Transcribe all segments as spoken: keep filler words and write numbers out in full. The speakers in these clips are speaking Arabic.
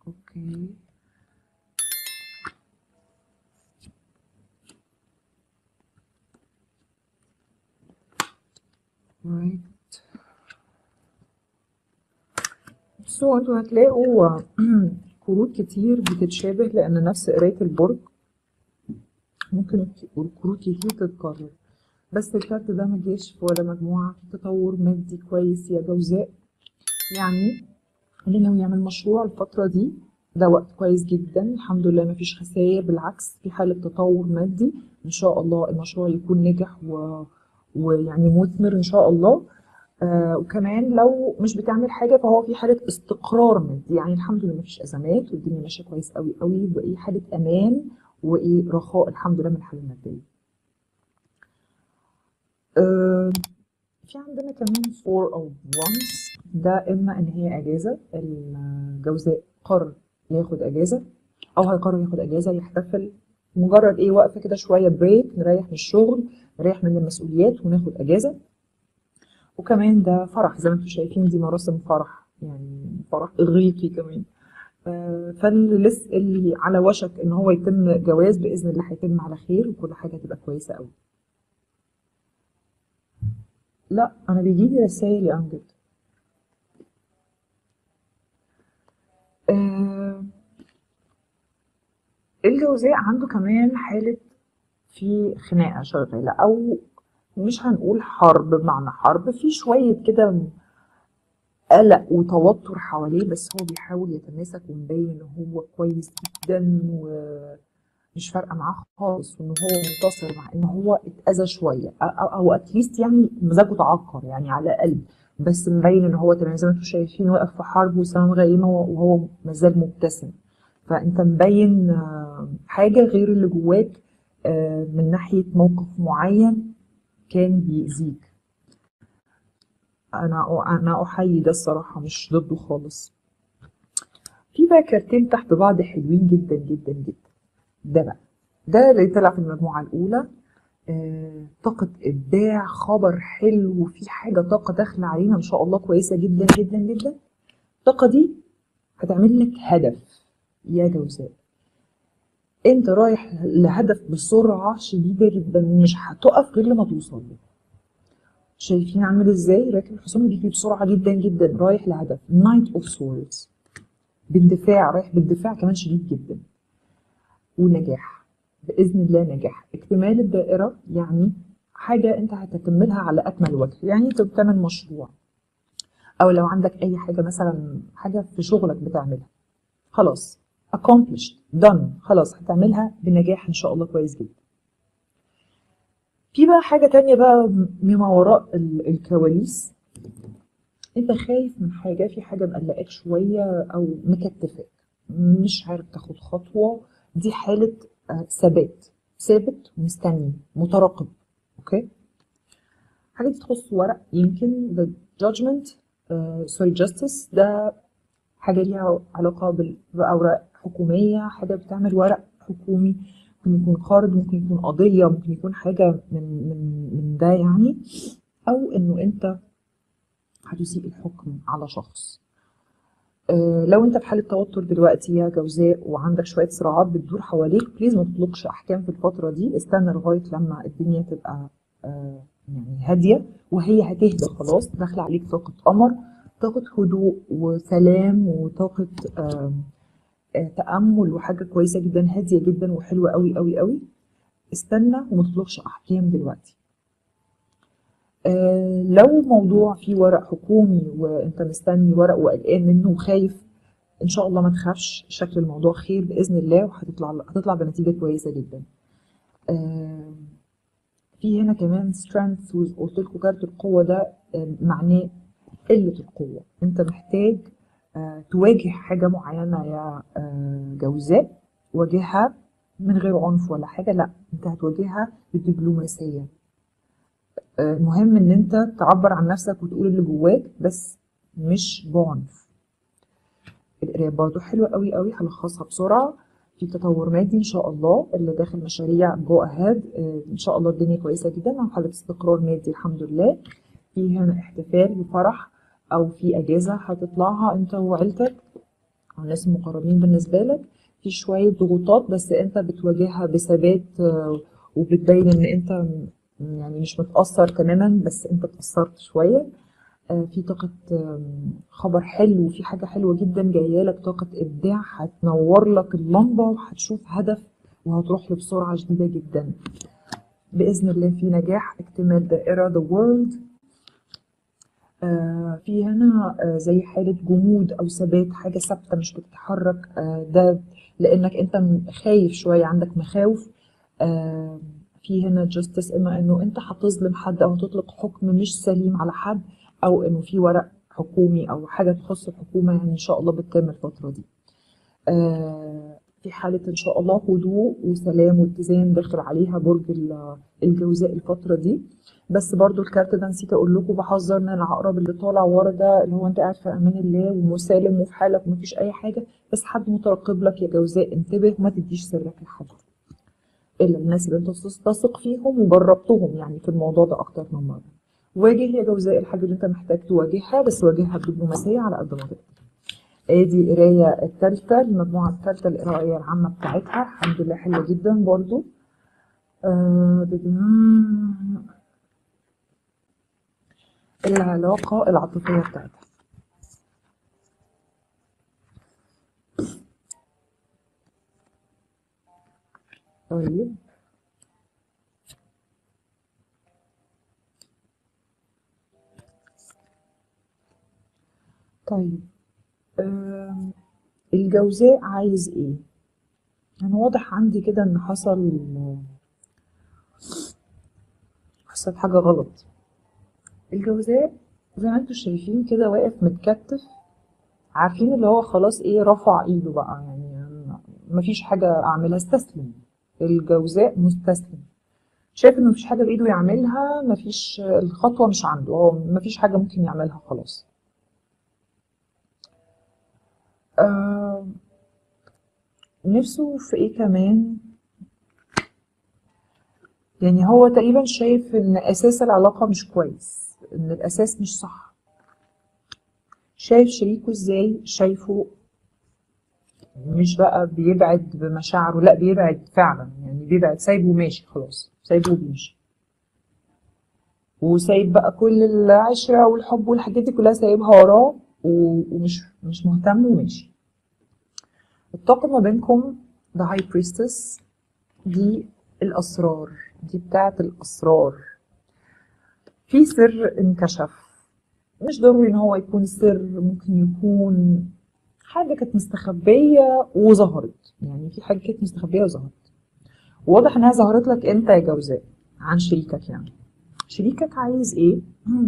اوكي right. بصوا انتوا هتلاقوا كروت كتير بتتشابه لان نفس قراية البرج، ممكن كروت كتير تتكرر، بس الكارت ده مجاش في ولا مجموعة في تطور مادي كويس يا جوزاء. يعني اللي ناوي يعمل مشروع الفترة دي ده وقت كويس جدا، الحمد لله مفيش خسائر، بالعكس في حالة تطور مادي ان شاء الله، المشروع يكون نجح و... ويعني مثمر ان شاء الله. آه وكمان لو مش بتعمل حاجة فهو في حالة استقرار مادي، يعني الحمد لله مفيش أزمات والدنيا ماشية كويس قوي قوي، وإيه حالة أمان وإيه رخاء الحمد لله من الحالة المادية. آه في عندنا كمان four of wands، ده إما إن هي أجازة، الجوزاء قرر ياخد أجازة أو هيقرر ياخد أجازة يحتفل، مجرد إيه وقفة كده شوية بريك، نريح من الشغل نريح من المسؤوليات وناخد أجازة. وكمان ده فرح زي ما انتم شايفين، دي مراسم فرح، يعني فرح إغريقي كمان. آه، فاللي لسه اللي على وشك ان هو يتم جواز باذن الله هيتم على خير وكل حاجه هتبقى كويسه قوي. لا انا بيجيلي رسائل يا امجد. آه الجوزاء عنده كمان حاله في خناقه شغاله، او مش هنقول حرب بمعنى حرب، في شويه كده قلق وتوتر حواليه، بس هو بيحاول يتماسك ومبين ان هو كويس جدا ومش فارقه معاه خالص، وان هو منتصر مع ان هو اتاذى شويه او او اتليست يعني مزاجه تعكر يعني على الاقل، بس مبين ان هو تمام زي ما انتم شايفين، واقف في حرب وسماء غيمه وهو مازال مبتسم. فانت مبين آه، حاجه غير اللي جواك، آه، من ناحيه موقف معين كان بيأذيك. انا انا احيي ده الصراحه، مش ضده خالص. في بقى كارتين تحت بعض حلوين جدا جدا جدا. ده بقى ده اللي طلع في المجموعه الاولى، آه، طاقة إبداع، خبر حلو، في حاجة طاقة داخلة علينا إن شاء الله كويسة جدا جدا جدا. الطاقة دي هتعمل لك هدف يا جوزاء، أنت رايح لهدف بسرعة شديدة جدا ومش هتقف غير لما توصل له. شايفين عامل إزاي؟ راكب الحصان بيجري بسرعة جدا جدا رايح لهدف. نايت أوف سورز، باندفاع، رايح باندفاع كمان شديد جدا، ونجاح بإذن الله، نجاح اكتمال الدائرة، يعني حاجة أنت هتكملها على أكمل وجه. يعني أنت بتعمل مشروع أو لو عندك أي حاجة مثلا حاجة في شغلك بتعملها، خلاص accomplished done، خلاص هتعملها بنجاح إن شاء الله كويس جدا. في بقى حاجة تانية بقى مما وراء ال- الكواليس، أنت خايف من حاجة، في حاجة مقلقاك شوية أو مكتفاك، مش عارف تاخد خطوة. دي حالة آه، ثبات، ثابت مستني مترقب. اوكي، حاجة دي تخص ورق، يمكن the judgment آه sorry justice، ده حاجة ليها علاقة بال- بأوراق حكومية، حاجة بتعمل ورق حكومي، ممكن يكون قرض، ممكن يكون قضية، ممكن يكون حاجة من من من ده يعني، أو إنه أنت هتسيء الحكم على شخص. آه، لو انت في حالة توتر دلوقتي يا جوزاء وعندك شوية صراعات بتدور حواليك، بليز ما تطلقش احكام في الفترة دي، استنى لغاية لما الدنيا تبقى آه، يعني هادية، وهي هتهدى خلاص، داخلة عليك طاقة قمر، طاقة هدوء وسلام وطاقة آه، آه، تأمل، وحاجة كويسة جدا هادية جدا وحلوة قوي قوي قوي. استنى وما تطلقش احكام دلوقتي. آه، لو موضوع فيه ورق حكومي وانت مستني ورق وقلقان منه وخايف، ان شاء الله ما تخافش، شكل الموضوع خير باذن الله، وهتطلع هتطلع بنتيجه كويسه جدا. آه، في هنا كمان strength، وقلت لكم كارت القوه ده آه، معناه قله القوه، انت محتاج آه، تواجه حاجه معينه يا آه، جوزاء، واجهها من غير عنف ولا حاجه، لا انت هتواجهها بدبلوماسيه. آه، مهم ان انت تعبر عن نفسك وتقول اللي جواك، بس مش بعنف. القرايه برضو حلوه قوي قوي، هلخصها بسرعه. في تطور مادي ان شاء الله، اللي داخل مشاريع جو اهاد ان شاء الله الدنيا كويسه جدا، او حاله استقرار مادي الحمد لله. في هنا احتفال بفرح او في اجازه هتطلعها انت وعيلتك، او الناس المقربين بالنسبه لك في شويه ضغوطات، بس انت بتواجهها بثبات، آه، وبتبين ان انت م- يعني مش متاثر تماما، بس انت اتاثرت شويه. آه، في طاقه، آم، خبر حلو، وفي حاجه حلوه جدا جايه لك، طاقه ابداع هتنور لك اللمبه وهتشوف هدف وهتروح له بسرعه شديده جدا باذن الله. في نجاح، اكتمال دائره the world. آه، في هنا آه، زي حالة جمود أو ثبات، حاجة ثابتة مش بتتحرك. آه، ده لأنك أنت م- خايف شوية، عندك مخاوف. آه، في هنا جاستس، إما إنه أنت هتظلم حد أو هتطلق حكم مش سليم على حد، أو إنه في ورق حكومي أو حاجة تخص الحكومة، يعني إن شاء الله بتتم الفترة دي. آه، في حالة إن شاء الله هدوء وسلام واتزان داخل عليها برج ال- الجوزاء الفترة دي. بس برضو الكارت ده نسيت أقول لكم، بحذر من العقرب اللي طالع ورا ده، اللي هو أنت قاعد في أمان الله ومسالم وفي حالك ومفيش أي حاجة، بس حد مترقب لك يا جوزاء، انتبه وما تديش سرك لحد إلا الناس اللي أنت تثق فيهم وجربتهم يعني في الموضوع ده أكتر من مرة. واجه يا جوزاء الحاجة اللي أنت محتاج تواجهها، بس واجهها بدبلوماسية على قد ما تقدر. ادي القراية التالتة، المجموعة التالتة القراية العامة بتاعتها، الحمد لله حلوة جدا برضو. آه، العلاقة العاطفية بتاعتها. طيب، طيب. آم، الجوزاء عايز ايه؟ انا واضح عندي كده ان حصل حصل حاجة غلط. الجوزاء زي ما انتوا شايفين كده واقف متكتف، عارفين اللي هو خلاص ايه، رفع ايده بقى، يعني مفيش حاجة اعملها، استسلم. الجوزاء مستسلم، شايف انه مفيش حاجة بإيده يعملها، مفيش، الخطوة مش عنده، هو مفيش حاجة ممكن يعملها خلاص. آه، نفسه في ايه كمان؟ يعني هو تقريبا شايف ان اساس العلاقة مش كويس، ان الاساس مش صح. شايف شريكه ازاي؟ شايفه مش بقى بيبعد بمشاعره، لا بيبعد فعلا، يعني بيبعد، سايبه ماشي خلاص، سايبه بيمشي، وسايب بقى كل العشرة والحب والحاجات دي كلها سايبها وراه، و- ومش مش مهتم وماشي. الطاقة ما بينكم ده هاي بريستس، دي الأسرار، دي بتاعت الأسرار. في سر انكشف، مش ضروري ان هو يكون سر، ممكن يكون حاجة كانت مستخبية وظهرت، يعني في حاجة كانت مستخبية وظهرت، واضح انها ظهرت لك انت يا جوزاء عن شريكك. يعني شريكك عايز ايه؟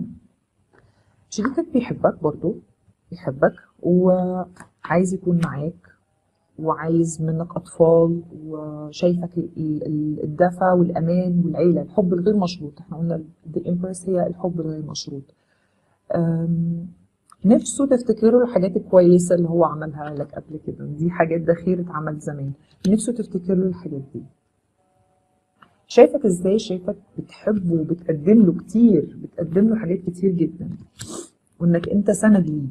شريكك بيحبك برضو، بيحبك وعايز يكون معاك، وعايز منك أطفال، وشايفك ال- ال- الدفى والأمان والعيلة، الحب الغير مشروط. احنا قلنا the empress هي الحب الغير مشروط. أم، نفسه تفتكر له الحاجات الكويسة اللي هو عملها لك قبل كده، دي حاجات ذخيرة عمل زمان، نفسه تفتكر له الحاجات دي. شايفك ازاي؟ شايفك بتحبه وبتقدم له كتير، بتقدم له حاجات كتير جدا، وانك انت سند ليه.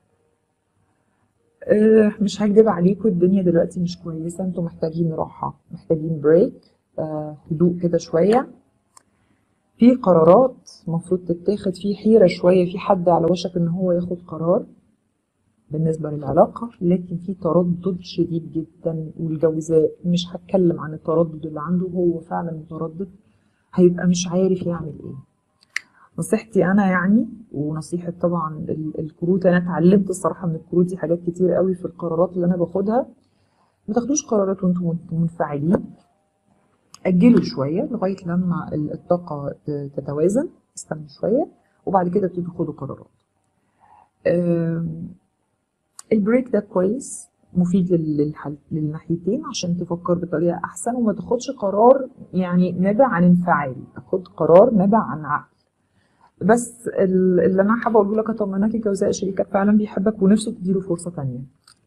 أه، مش هكدب عليكم، الدنيا دلوقتي مش كويسة، انتوا محتاجين راحة، محتاجين بريك، أه هدوء كده شوية. في قرارات المفروض تتاخد، في حيرة شوية، في حد على وشك ان هو ياخد قرار بالنسبة للعلاقة، لكن في تردد شديد جدا. والجوزاء مش هتكلم عن التردد اللي عنده، هو فعلا متردد، هيبقى مش عارف يعمل ايه. نصيحتي انا يعني، ونصيحة طبعا ال- الكروت، انا اتعلمت الصراحة من الكروت دي حاجات كتير قوي في القرارات اللي انا باخدها. ما تاخدوش قرارات وانتم منفعلين، اجلوا شويه لغايه لما ال- الطاقه ت- تتوازن، استنوا شويه وبعد كده ابتدوا خدوا قرارات. آم، البريك ده كويس، مفيد لل- للحل للناحيتين، عشان تفكر بطريقه احسن وما تاخدش قرار يعني نابع عن انفعال، خد قرار نابع عن عقل. بس ال- اللي انا حابه اقوله لك، اطمنك الجوزاء شريكك فعلا بيحبك ونفسه تديله فرصه تانية.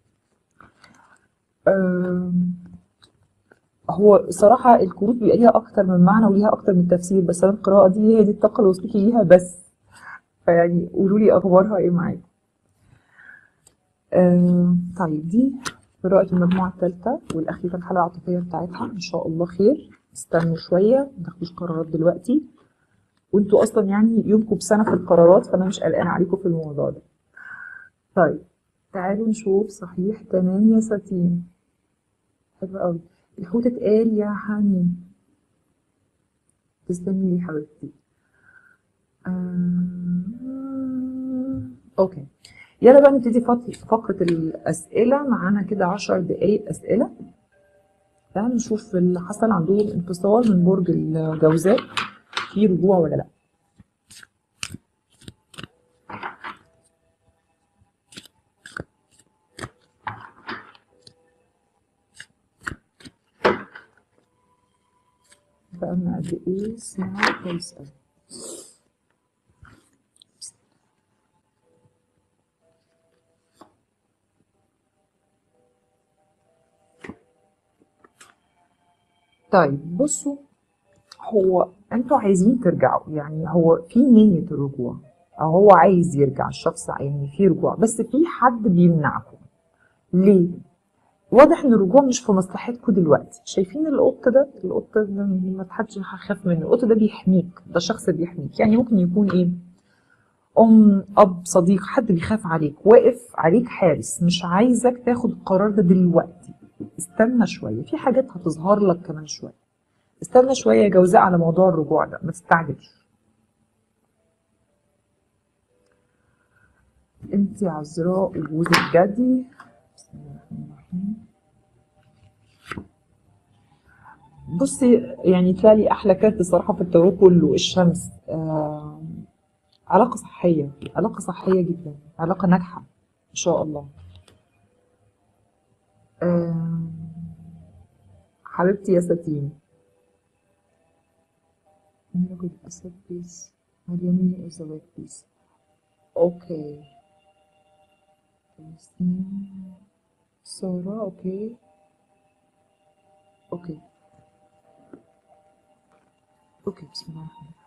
آم، هو صراحة الكروت بيبقى ليها أكتر من معنى وليها أكتر من تفسير، بس أنا القراءة دي هي دي الطاقة اللي وصلت لي ليها بس. فيعني قولوا لي أخبارها إيه معاكم. آه طيب دي قراءة المجموعة الثالثة والأخيرة الحالة العاطفية بتاعتها، إن شاء الله خير. استنوا شوية، متاخدوش قرارات دلوقتي، وانتوا أصلا يعني يومكم بسنة في القرارات، فأنا مش قلقانة عليكم في الموضوع ده. طيب تعالوا نشوف. صحيح تمام يا ساتين، حلو قوي. الحوت اتقال يا حنين، تسلمي لي حبيبتي. آه... اوكي، يلا بقى نبتدي فت- فقرة الأسئلة. معانا كده عشر دقايق أسئلة. تعالوا نشوف اللي حصل عندهم انفصال من برج الجوزاء، في رجوع ولا لأ. بقالنا قد إيه؟ ساعة كويس أوي. طيب بصوا، هو انتوا عايزين ترجعوا، يعني هو في نية الرجوع، أو هو عايز يرجع الشخص، يعني في رجوع، بس في حد بيمنعكم. ليه؟ واضح ان الرجوع مش في مصلحتكم دلوقتي. شايفين القط ده؟ القط ده ما حدش هيخاف منه. القط ده بيحميك، ده شخص بيحميك. يعني ممكن يكون ايه؟ ام، اب، صديق، حد بيخاف عليك، واقف عليك حارس، مش عايزك تاخد القرار ده دلوقتي. استنى شويه، في حاجات هتظهر لك كمان شويه. استنى شويه يا جوزاء على موضوع الرجوع ده، ما تستعجلش. انت عذراء وجوزك جدي. بسم الله الرحمن الرحيم. بصي، يعني تلاقي احلى كارت الصراحه في التارو كله الشمس. آه علاقه صحيه، علاقه صحيه جدا، علاقه ناجحه ان شاء الله. آه حبيبتي يا ساتين. رجل الاسد بيس، اليمين الزواج بيس. اوكي، فلسطين، سارة. اوكي اوكي اوكي، بسم الله الرحمن الرحيم.